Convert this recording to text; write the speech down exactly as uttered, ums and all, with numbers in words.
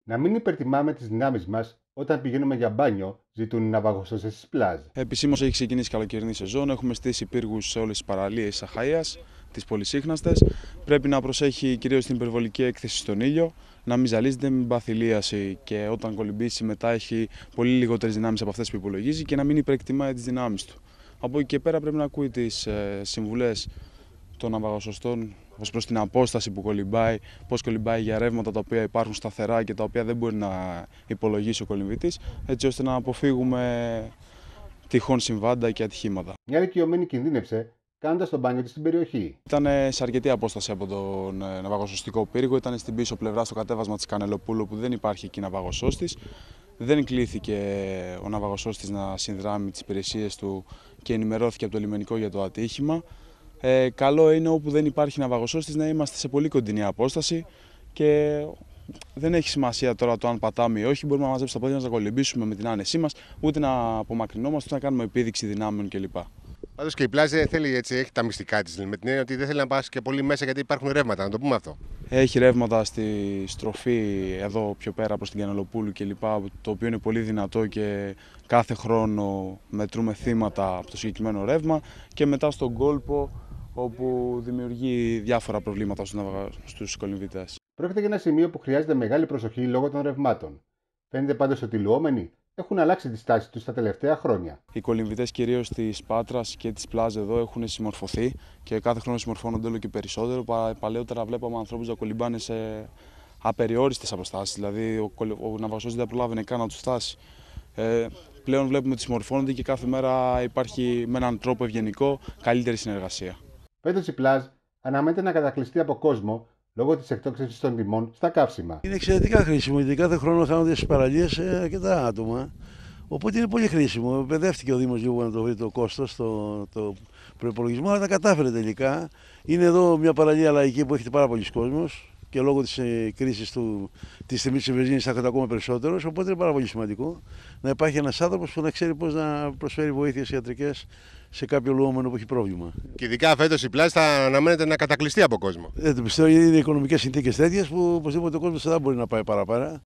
Να μην υπερτιμάμε τις δυνάμεις μας όταν πηγαίνουμε για μπάνιο, ζητούν οι ναυαγοσώστες της πλάζ. Επισήμως έχει ξεκινήσει η καλοκαιρινή σεζόν. Έχουμε στήσει πύργους σε όλες τις παραλίες της Αχαΐας, τις πολυσύχναστες. Πρέπει να προσέχει κυρίως την υπερβολική έκθεση στον ήλιο, να μην ζαλίζεται, μην πάθει λίαση και όταν κολυμπήσει μετά έχει πολύ λιγότερες δυνάμεις από αυτές που υπολογίζει και να μην υπερεκτιμάει τις δυνάμεις του. Από εκεί και πέρα πρέπει να ακούει τις ε, συμβουλές των ναυαγοσωστών ως προς την απόσταση που κολυμπάει, πώς κολυμπάει για ρεύματα τα οποία υπάρχουν σταθερά και τα οποία δεν μπορεί να υπολογίσει ο κολυμβητής, έτσι ώστε να αποφύγουμε τυχόν συμβάντα και ατυχήματα. Μια ηλικιωμένη κινδύνευσε κάνοντας το μπάνιο της στην περιοχή. Ήταν σε αρκετή απόσταση από τον ναυαγοσωστικό πύργο, ήταν στην πίσω πλευρά στο κατέβασμα της Κανελοπούλου που δεν υπάρχει εκεί ναυαγοσώστης. Δεν κλήθηκε ο ναυαγοσώστης να συνδράμει τις υπηρεσίες του και ενημερώθηκε από το λιμενικό για το ατύχημα. Ε, καλό είναι όπου δεν υπάρχει ναυαγοσώστης να είμαστε σε πολύ κοντινή απόσταση και δεν έχει σημασία τώρα το αν πατάμε ή όχι. Μπορούμε να μαζέψουμε τα πόδια μας, να κολυμπήσουμε με την άνεσή μας, ούτε να απομακρυνόμαστε, ούτε να κάνουμε επίδειξη δυνάμεων κλπ. Πάντως και η πλάζ θέλει, έτσι, έχει τα μυστικά της, με την έννοια ότι δεν θέλει να πας και πολύ μέσα γιατί υπάρχουν ρεύματα, να το πούμε αυτό. Έχει ρεύματα στη στροφή εδώ πιο πέρα προς την Κανελοπούλου κλπ. Το οποίο είναι πολύ δυνατό και κάθε χρόνο μετρούμε θύματα από το συγκεκριμένο ρεύμα και μετά στον κόλπο όπου δημιουργεί διάφορα προβλήματα στους κολυμβητές. Πρόκειται για ένα σημείο που χρειάζεται μεγάλη προσοχή λόγω των ρευμάτων. Φαίνεται πάντως ότι οι λουόμενοι έχουν αλλάξει τη στάση τους τα τελευταία χρόνια. Οι κολυμβητές κυρίως της Πάτρας και της πλάζ εδώ έχουν συμμορφωθεί και κάθε χρόνο συμμορφώνονται όλο και περισσότερο. Παλαιότερα βλέπαμε ανθρώπους να κολυμπάνε σε απεριόριστες αποστάσεις, δηλαδή ο, ο ναυαγοσώστης δεν προλάβαινε καν να τους φτάσει. Ε, πλέον βλέπουμε ότι συμμορφώνονται και κάθε μέρα υπάρχει με έναν τρόπο ευγενικό καλύτερη συνεργασία. Φέτος η πλάζ αναμένεται να κατακλειστεί από κόσμο λόγω της εκτόξευσης των τιμών στα καύσιμα. Είναι εξαιρετικά χρήσιμο γιατί κάθε χρόνο χάνονται στις παραλίες αρκετά άτομα. Οπότε είναι πολύ χρήσιμο. Παιδεύτηκε ο Δήμος λίγο να το βρει το κόστος, το, το προϋπολογισμό, αλλά τα κατάφερε τελικά. Είναι εδώ μια παραλία λαϊκή που έχετε πάρα πολλοί κόσμος και λόγω της ε, κρίσης του, της τιμής της βενζίνης θα έχετε ακόμα περισσότερος. Οπότε είναι πάρα πολύ σημαντικό να υπάρχει ένας άνθρωπος που να ξέρει πώς να προσφέρει βοήθειες ιατρικές σε κάποιο λουόμενο που έχει πρόβλημα. Και ειδικά φέτος η πλάζ θα αναμένεται να κατακλειστεί από κόσμο. Δεν το πιστεύω, γιατί είναι οι οικονομικές συνθήκες τέτοιες που οπωσδήποτε ο κόσμος δεν θα μπορεί να πάει παραπέρα.